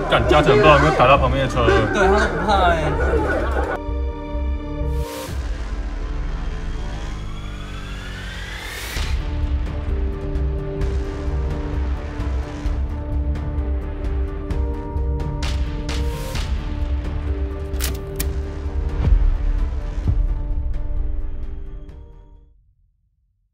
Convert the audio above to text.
干加成不知道有没有卡到旁边的车。 对，他都不怕哎。